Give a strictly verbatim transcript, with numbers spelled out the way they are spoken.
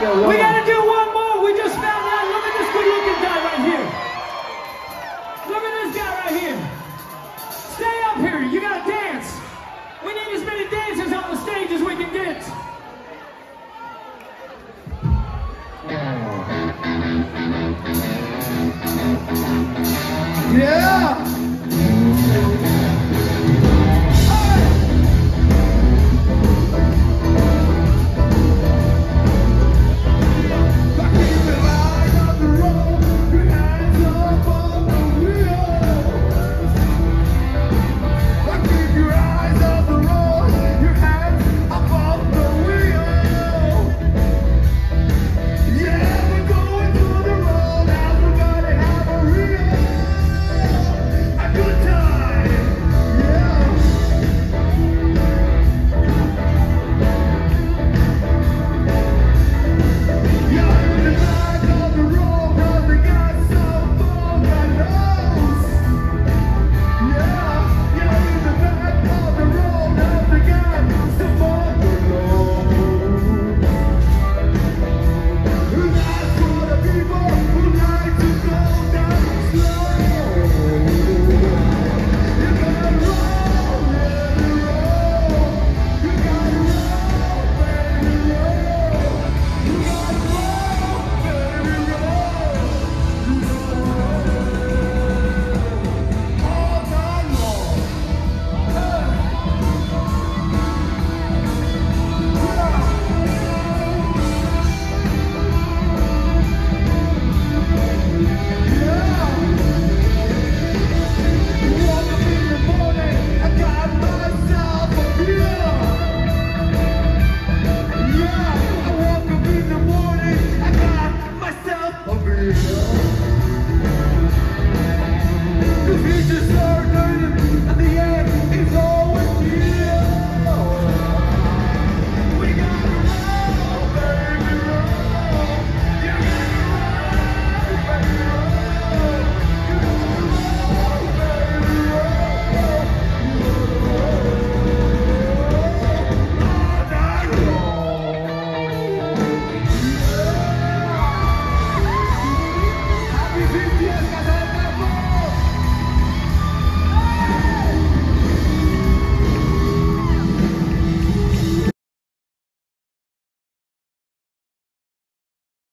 We gotta do one more. We just found out. Look at this good-looking guy right here. Look at this guy right here. Stay up here. You gotta dance. We need as many dancers on the stage as we can get. Yeah. Yeah.